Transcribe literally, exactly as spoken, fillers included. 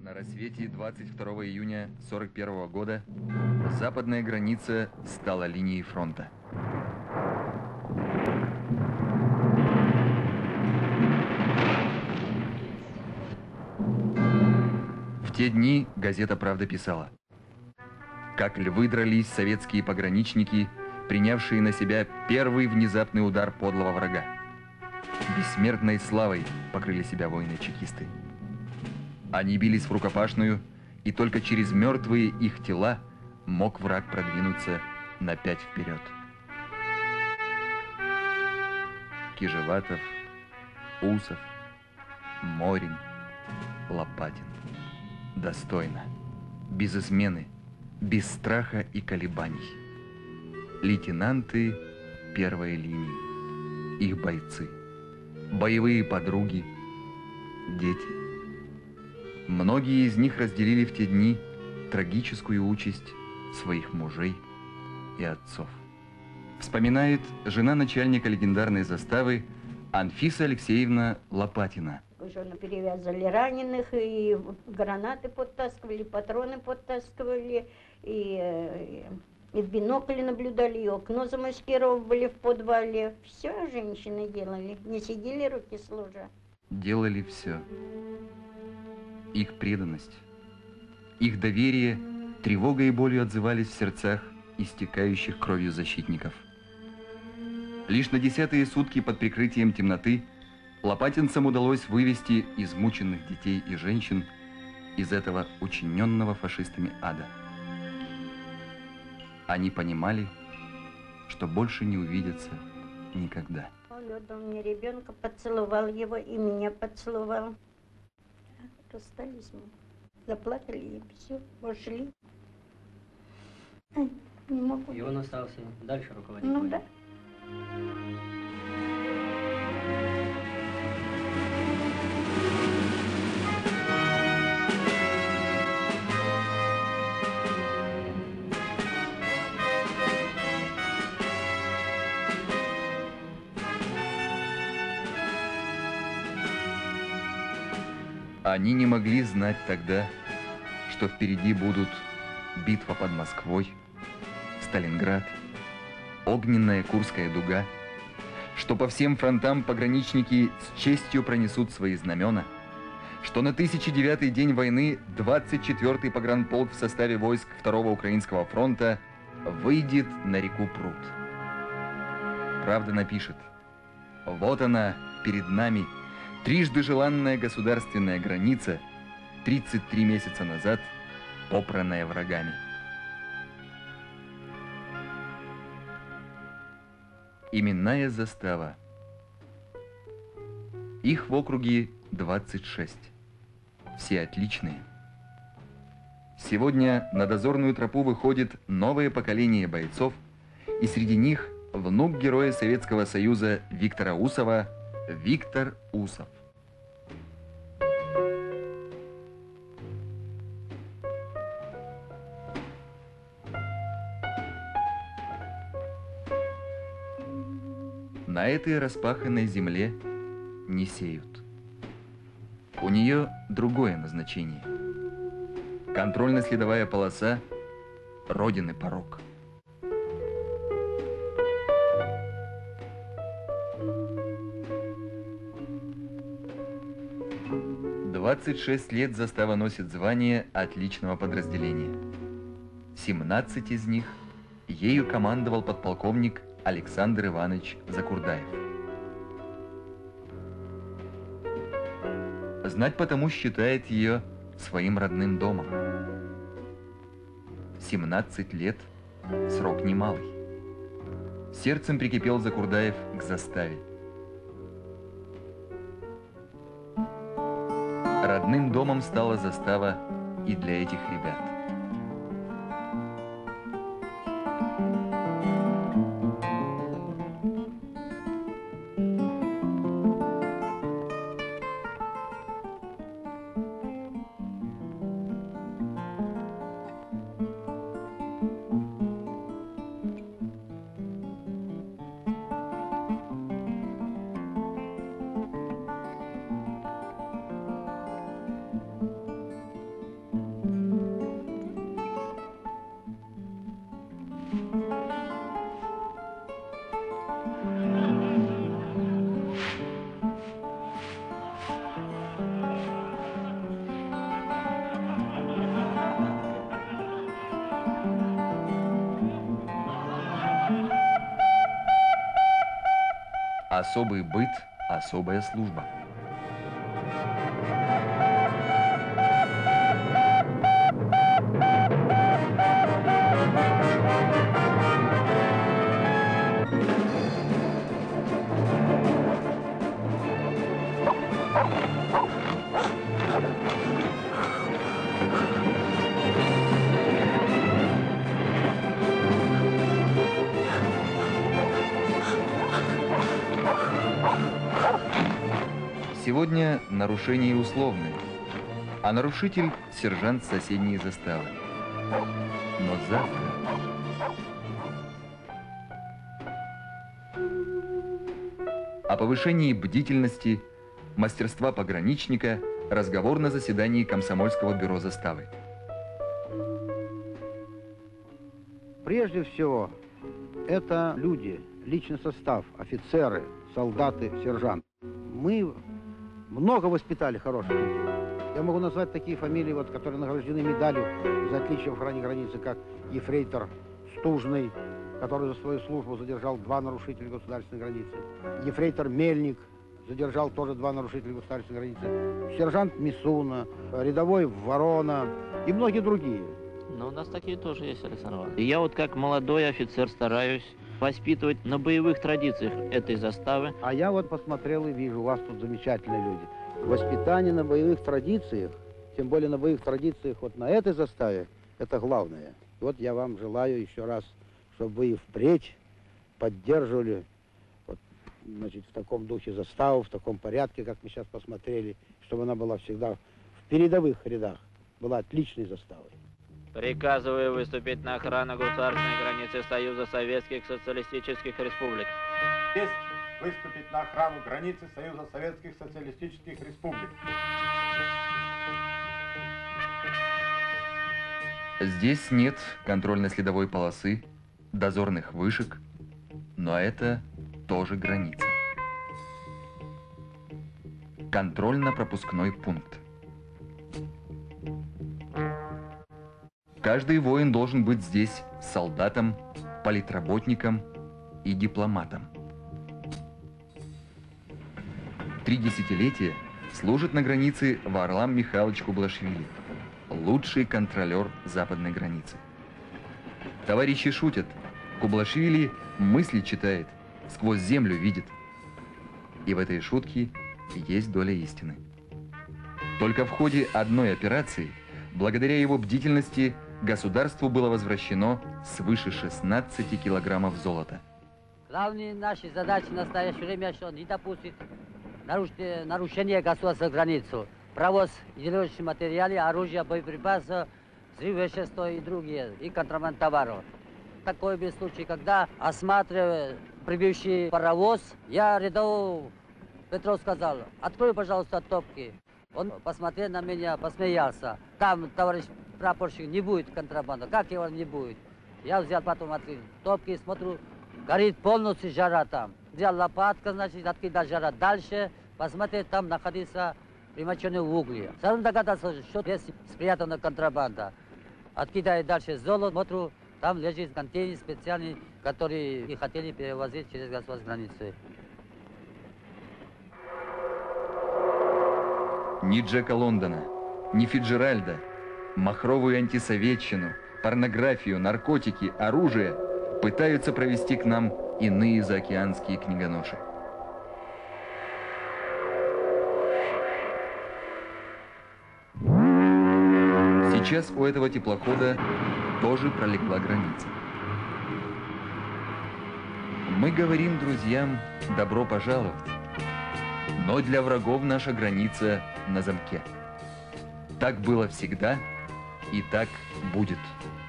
На рассвете двадцать второго июня сорок первого года западная граница стала линией фронта. В те дни газета «Правда» писала: как львы дрались советские пограничники, принявшие на себя первый внезапный удар подлого врага. Бессмертной славой покрыли себя воины-чекисты. Они бились в рукопашную, и только через мертвые их тела мог враг продвинуться на пять вперед. Кижеватов, Усов, Морин, Лопатин. Достойно, без измены, без страха и колебаний. Лейтенанты первой линии, их бойцы, боевые подруги, дети. Многие из них разделили в те дни трагическую участь своих мужей и отцов. Вспоминает жена начальника легендарной заставы Анфиса Алексеевна Лопатина. Уже перевязали раненых, и гранаты подтаскивали, патроны подтаскивали, и, и в бинокле наблюдали, и окно замаскировали в подвале. Все женщины делали, не сидели руки сложа. Делали все. Их преданность, их доверие тревогой и болью отзывались в сердцах истекающих кровью защитников. Лишь на десятые сутки под прикрытием темноты лопатинцам удалось вывести измученных детей и женщин из этого учиненного фашистами ада. Они понимали, что больше не увидятся никогда. Он отдал мне ребенка, поцеловал его и меня поцеловал. Расстались мы, заплакали и все, ушли. Ай, не могу. И он остался дальше руководить? Ну да. Они не могли знать тогда, что впереди будут битва под Москвой, Сталинград, огненная Курская дуга, что по всем фронтам пограничники с честью пронесут свои знамена, что на тысяча девятый день войны двадцать четвёртый погранполк в составе войск Второго Украинского фронта выйдет на реку Прут. Правда напишет: вот она перед нами, трижды желанная государственная граница, тридцать три месяца назад попранная врагами. Именная застава. Их в округе двадцать шесть. Все отличные. Сегодня на дозорную тропу выходит новое поколение бойцов, и среди них внук героя Советского Союза Виктора Усова Виктор Усов. На этой распаханной земле не сеют. У нее другое назначение. Контрольно-следовая полоса – родины порог. двадцать шесть лет застава носит звание отличного подразделения. семнадцать из них ею командовал подполковник Александр Иванович Закурдаев. Знать потому считает ее своим родным домом. семнадцать лет – срок немалый. Сердцем прикипел Закурдаев к заставе. Родным домом стала застава и для этих ребят. Особый быт, особая служба. Сегодня нарушение условное, а нарушитель – сержант соседней заставы. Но завтра... О повышении бдительности, мастерства пограничника разговор на заседании комсомольского бюро заставы. Прежде всего, это люди, личный состав, офицеры, солдаты, сержанты. Мы много воспитали хороших людей. Я могу назвать такие фамилии, вот, которые награждены медалью за отличие в охране границы, как ефрейтор Стужный, который за свою службу задержал два нарушителя государственной границы. Ефрейтор Мельник задержал тоже два нарушителя государственной границы. Сержант Мисуна, рядовой Ворона и многие другие. Но у нас такие тоже есть, Александр Иванович. И я вот как молодой офицер стараюсь воспитывать на боевых традициях этой заставы. А я вот посмотрел и вижу, у вас тут замечательные люди. Воспитание на боевых традициях, тем более на боевых традициях вот на этой заставе, это главное. Вот я вам желаю еще раз, чтобы вы и впредь поддерживали вот, значит, в таком духе заставу, в таком порядке, как мы сейчас посмотрели, чтобы она была всегда в передовых рядах, была отличной заставой. Приказываю выступить на охрану государственной границы Союза Советских Социалистических Республик. Есть выступить на охрану границы Союза Советских Социалистических Республик. Здесь нет контрольно-следовой полосы, дозорных вышек, но это тоже граница. Контрольно-пропускной пункт. Каждый воин должен быть здесь солдатом, политработником и дипломатом. Три десятилетия служит на границе Варлам Михайлович Кублашвили, лучший контролер западной границы. Товарищи шутят, Кублашвили мысли читает, сквозь землю видит. И в этой шутке есть доля истины. Только в ходе одной операции, благодаря его бдительности, государству было возвращено свыше шестнадцати килограммов золота. Главные наши задачи в настоящее время, что не допустить нарушения государственной границы. Провоз идеологических материалов, оружия, боеприпасов, взрывных веществ и другие, и контрабанд товаров. Такой был случай, когда, осматривая прибывший паровоз, я рядовому Петров сказал: открой, пожалуйста, топки. Он посмотрел на меня, посмеялся. Там, товарищ прапорщик, не будет контрабанда. Как его не будет? Я взял потом, открыл топки, смотрю, горит полностью жара там. Взял лопатку, значит, откидал жара дальше, посмотрел, там находится примоченный в угле. Сразу догадался, что здесь спрятана контрабанда. Откидаю дальше золото, смотрю, там лежит контейнер специальный, который и хотели перевозить через государственную границу. Ни Джека Лондона, ни Фиджеральда, махровую антисоветчину, порнографию, наркотики, оружие пытаются провести к нам иные заокеанские книгоноши. Сейчас у этого теплохода тоже пролегла граница. Мы говорим друзьям «добро пожаловать», но для врагов наша граница на замке. Так было всегда и так будет.